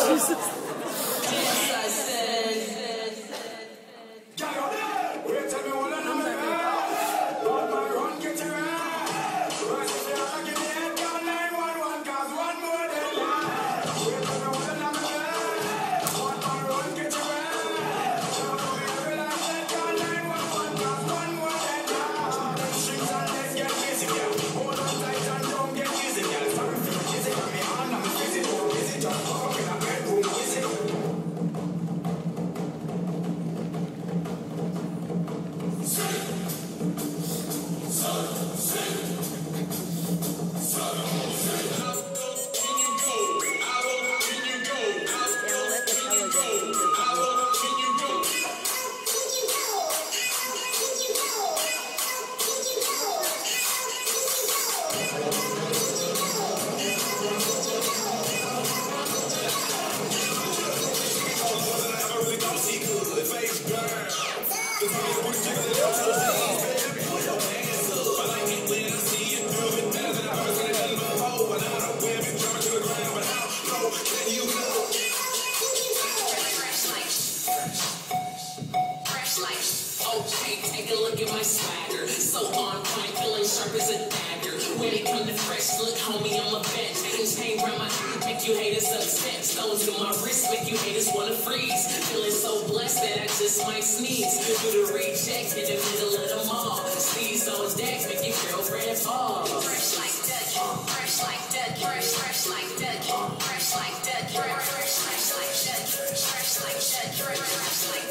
Take a look at my swagger, so on point, feeling sharp as a dagger. When it come to fresh look, homie, I'm a vet. Things hang around my eye, make you haters upset. Stones in my wrist, make you haters wanna freeze. Feeling so blessed that I just might sneeze. Do the reject in the middle of the mall. Sneeze on deck, make your girlfriend fall. Fresh like Dutch, fresh like Dutch, fresh like Dutch, fresh like Dutch, fresh like Dutch, fresh like Dutch, fresh like.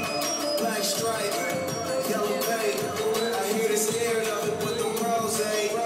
Black stripe, yellow paint. I hear the scared of it with the rose.